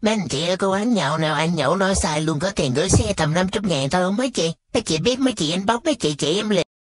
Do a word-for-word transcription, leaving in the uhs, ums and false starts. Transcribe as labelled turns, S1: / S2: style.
S1: Mấy anh chị ở cô ăn nhậu nào ăn nhậu nói sai luôn có tiền gửi xe tầm năm trăm ngàn thôi không mấy chị. Mấy chị biết mấy chị inbox mấy chị chị em liền.